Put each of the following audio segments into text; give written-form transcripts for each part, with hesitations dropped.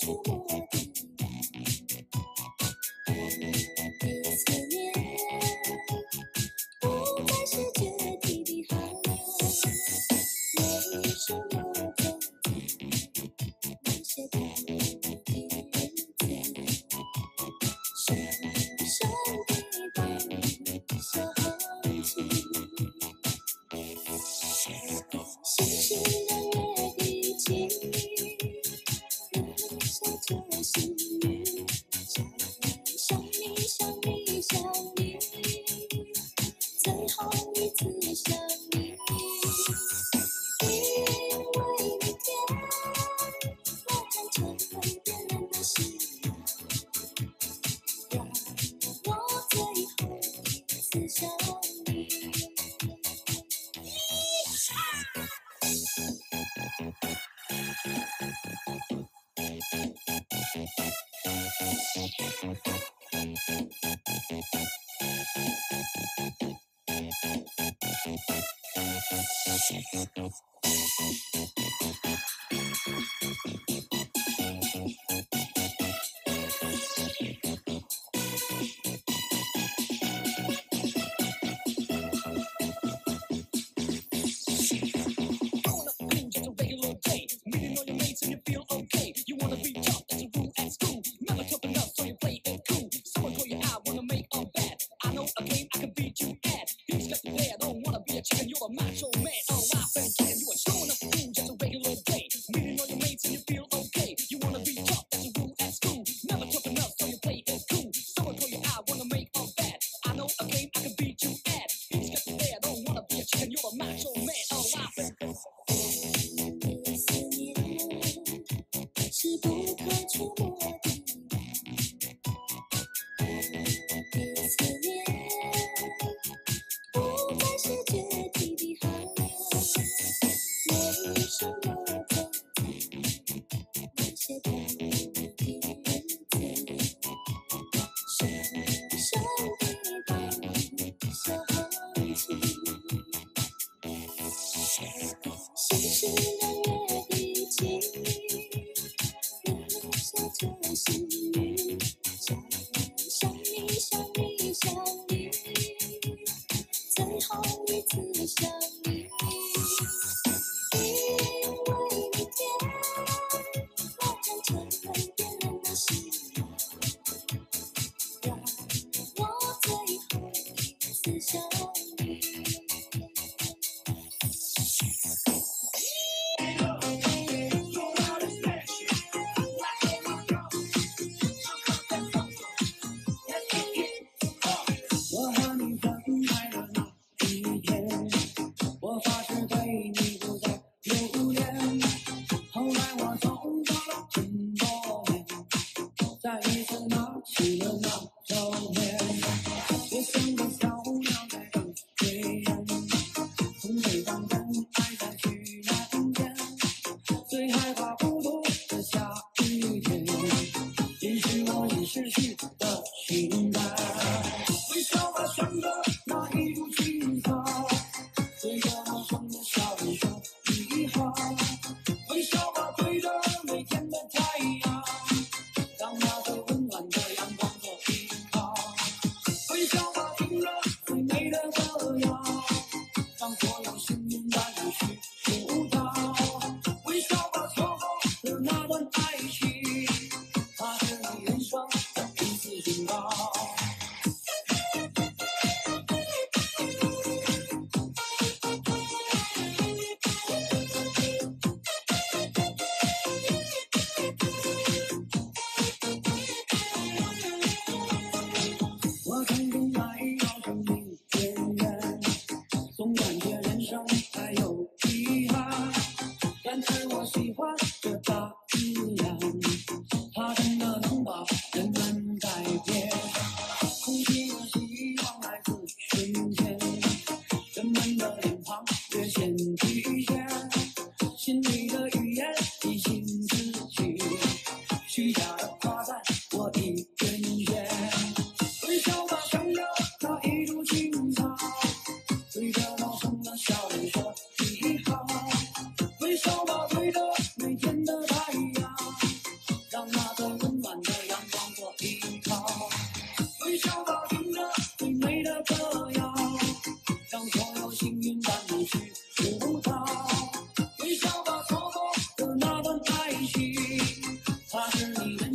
但是我喜欢这大自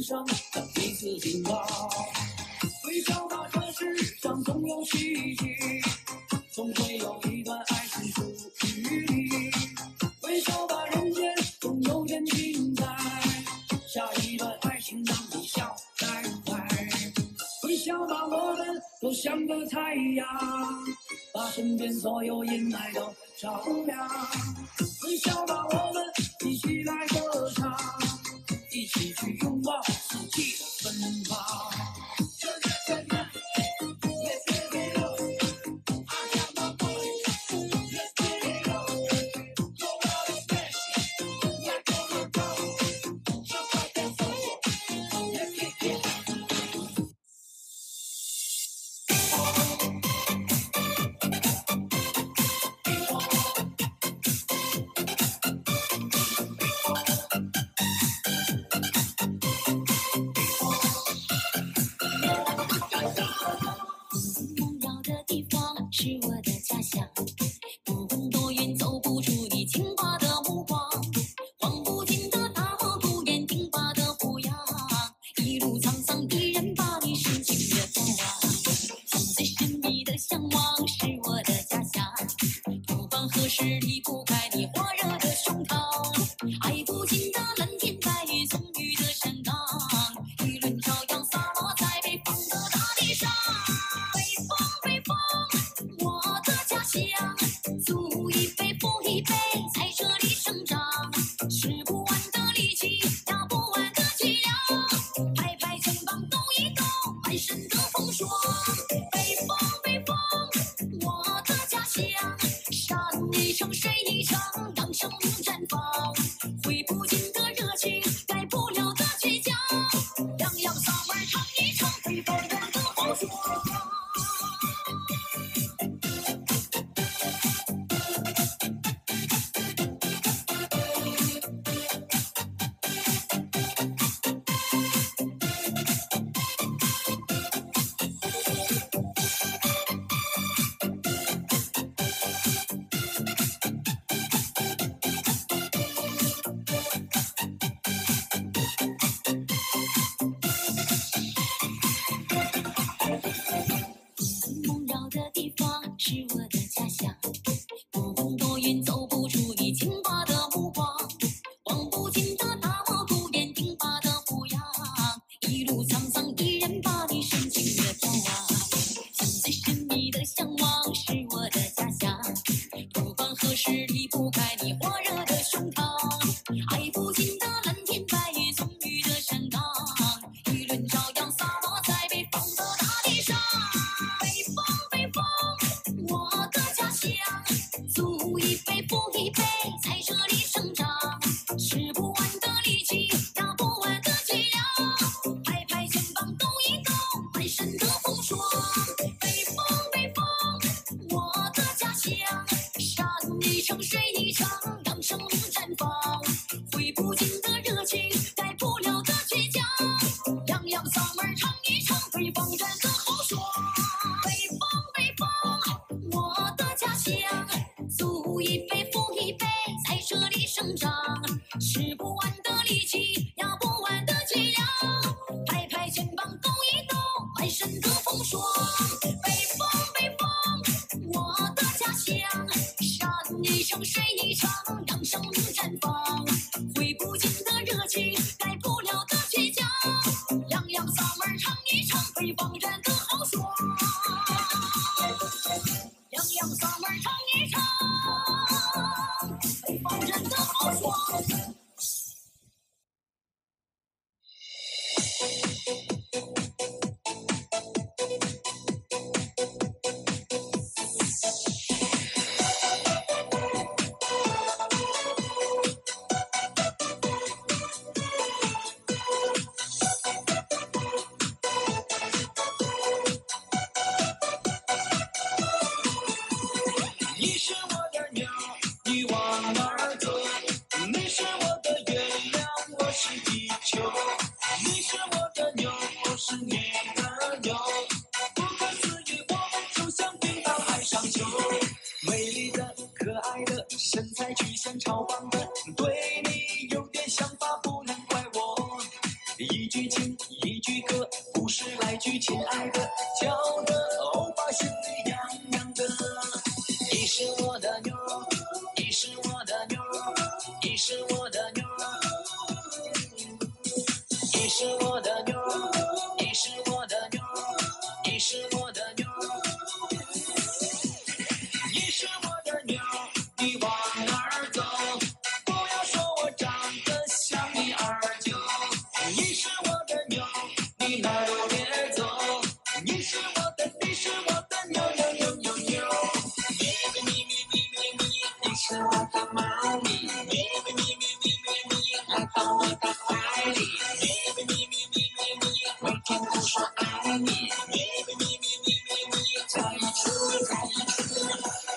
生的一次经过。微笑吧，这世上总有奇迹，总会有一段爱情属于你。微笑吧，人间总有点精彩，下一段爱情让你笑开怀。微笑吧，我们都像个太阳，把身边所有阴霾都照亮。微笑吧，我们一起来歌唱，一起去拥抱四季的芬芳。 是我的家乡，不管多远，走不出你清华的目光。望不尽的大漠孤烟，挺拔的步样，一路沧桑，依然把你深情的向往。最神秘的向往是我的家乡，不管何时离不开你火热的胸膛。爱不尽的蓝天白云，葱郁的山岗，一轮朝阳洒落在北方的大地上。北方，北方。我的家乡，祖一辈父一辈在这里生长，吃不完的力气，压不完的脊梁，拍拍肩膀抖一抖，满身的风霜。北方，北方，我的家乡，山一程，水一程，让生命绽放，挥不尽的热情，改不了的倔强，洋洋洒满唱一唱北方人的豪爽。是我的家乡，不管多远，走不出你清华的目光。望不尽的大漠孤烟，挺拔的步样，一路沧桑，依然把你深情的眺望。最神秘的向往是我的家乡，不管何时离不开你火热的胸膛。爱不尽的蓝天白云，葱郁的山岗，一轮朝阳洒落在北方的大地上。北方，北方。我的家乡，祖一辈父一辈在这里生长，吃不完的力气，压不完的脊梁，拍拍肩膀抖一抖，满身的风霜。北方，北方，我的家乡，山一程，水一程，让生命绽放，挥不尽的热情，改不了的倔强，洋洋洒满唱一唱北方人的豪爽。北方，北方。我的家乡，祖一辈父一辈在这里生长，吃不完的力气，压不完的脊梁，拍拍肩膀抖一抖，满身的风霜。北方，北方，我的家乡，山一程，水一程，让生命绽放，挥不尽的热情，改不了的倔强，洋洋洒满唱一唱北方人的豪爽。洋洋洒满唱一唱北方人的豪爽。 你是我的鸟，你往哪儿走？你是我的月亮，我是地球。你是我的牛，我是你的牛。不可思议，我们就像冰到海上球。美丽的、可爱的，身材曲线超棒的，对你有点想法，不能怪我。一句情亲爱的，叫的欧巴心里痒痒的。你是我的妞，你是我的妞，你是我的妞，你是我的妞，你是我的妞，你是我的妞，你是我的妞，你往哪儿走？不要说我长得像你二舅。你是我的妞，你哪儿都别走。你是我的，你是我的妞妞妞妞妞。你是我的猫咪，来到我的怀里，每天都说爱你，在一起，在一起。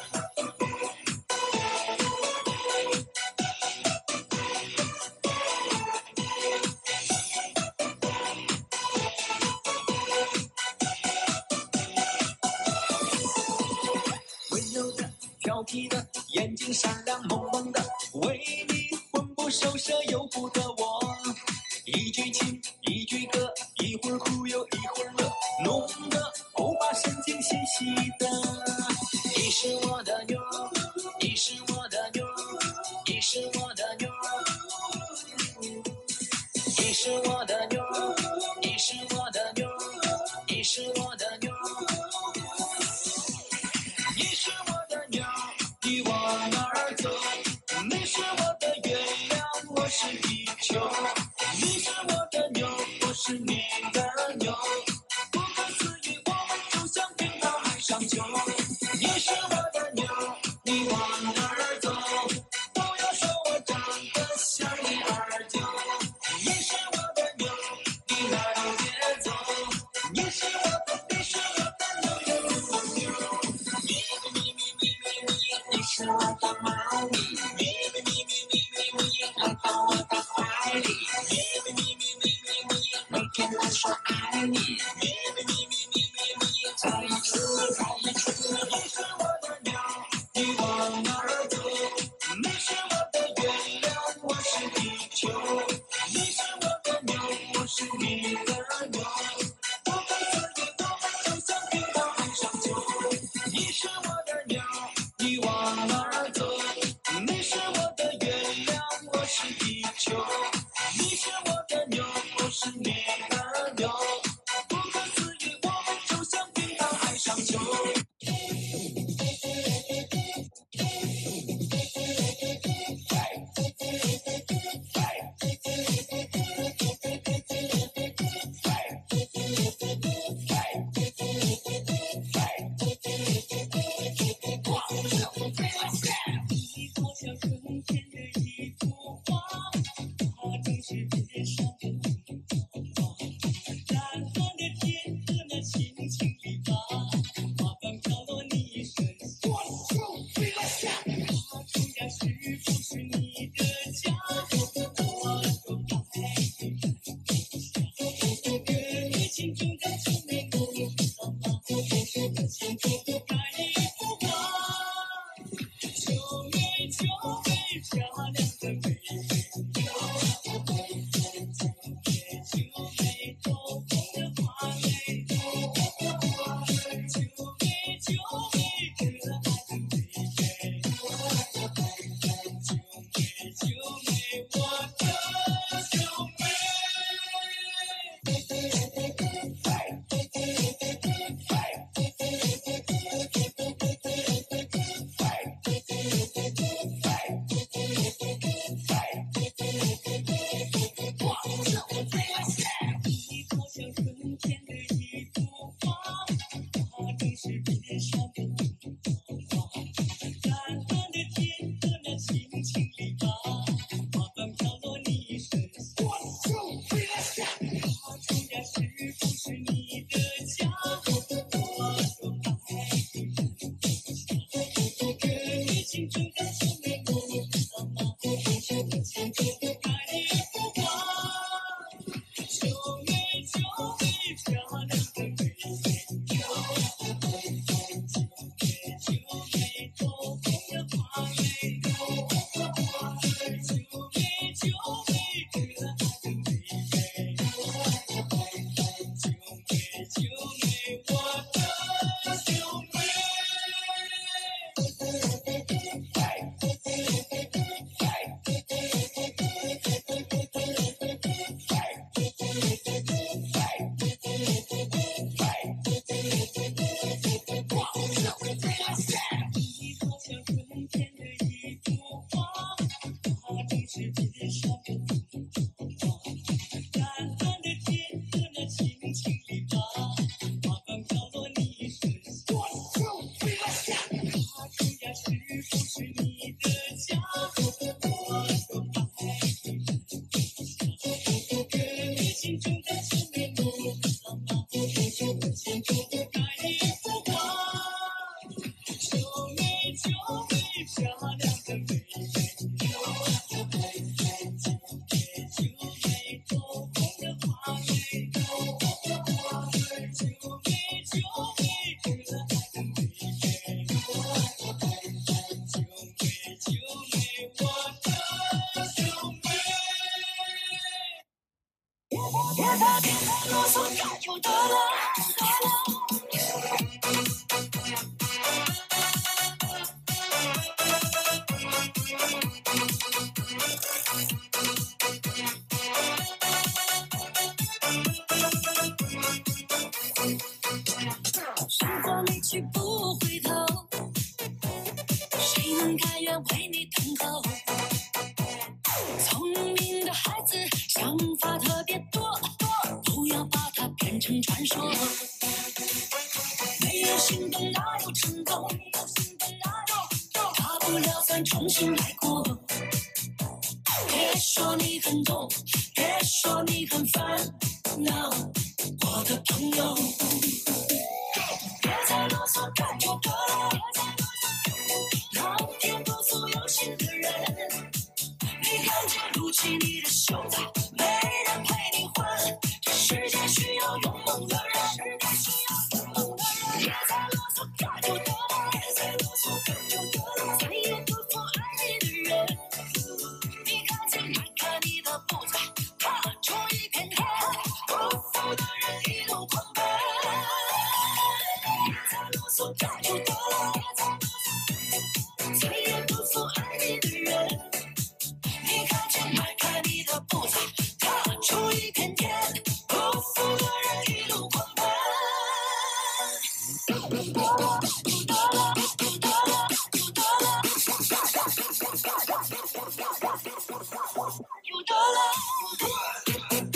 温柔的，调皮的，眼睛闪亮萌萌的，为你魂不守舍又不得我。一句情，一句歌，一会儿哭又一会儿乐，弄得欧巴神经兮兮的。你是我的妞，你是我的妞，你是我的妞，你是我的妞，你是我的妞，你是我的妞，你是我的妞，你往哪儿走？你是我的月亮，我是地球。你是我的妞，我是你的妞，不可思议，我们就像冰到海上球。你是我的妞，你往哪儿走？不要说我长得像你二舅。你是我的妞，你别再啰嗦，干就得了。时光离去不回头，谁能甘愿为你等候？聪明的孩子想法特别多，不要把它变成传说。没有心动哪有成功？大不了再重新来过。别说你很懂，别说你很烦恼，我的朋友。别再啰嗦，干就得了。老天不负有心的人，你看见鼓起你的袖子，没人陪你混。这世界需要勇猛的人，别再啰嗦，干就得了。别再啰嗦，干就得了。再也不负爱你的人，你赶紧迈开你的步子，踏出一片天，不服的人一路狂奔。别再啰嗦，干就得了。再也不负爱你的人，你赶紧迈开你的步子，踏出一片天，不服的人一路狂奔。就得了。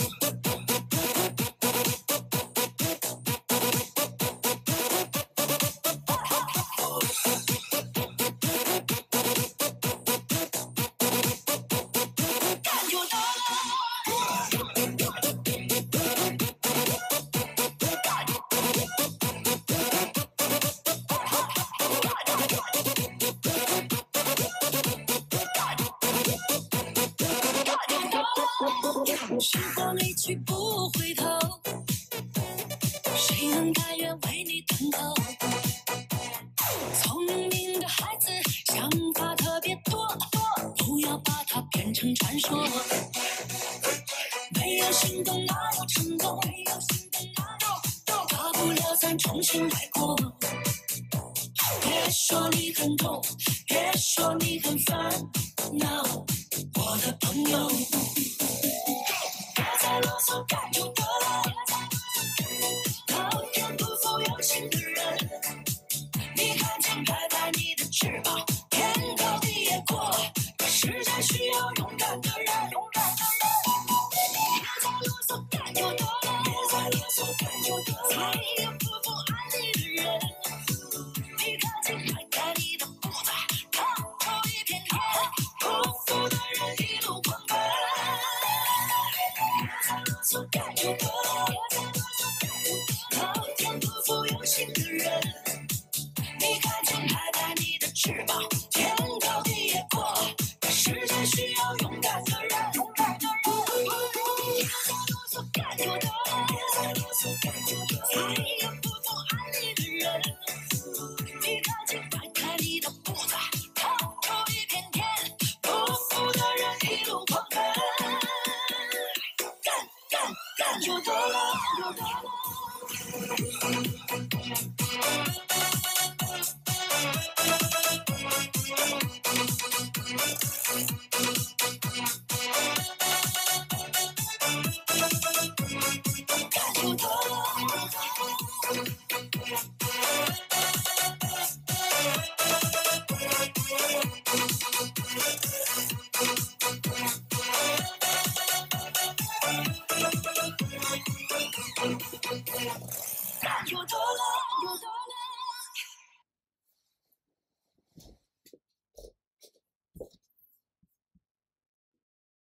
干就得了。时光离去不回头，谁能甘愿为你等候？聪明的孩子想法特别多，不要把它变成传说。没有心动哪有成功？大不了再重新来过。别说你很懂，别说你很烦恼，我的朋友。别再啰嗦，干就得了。老天不负有心的人，你赶紧拍拍你的翅膀，天高地也过。这世界需要勇敢的人，别再啰嗦，干就得了。别再啰嗦，干就得了。再也不负爱你的人，你赶紧迈开你的步子，踏出一片天，不服的人一路狂奔。别再啰嗦，干就得了。老天不负有心的人，你赶紧拍拍你的翅膀，天高地也过。这世界需要勇敢的人，别再啰嗦，干就得了。再也不负爱你的人，你赶紧迈开你的步子，踏出一片天，不服的人一路狂奔。干就得了。干就得了。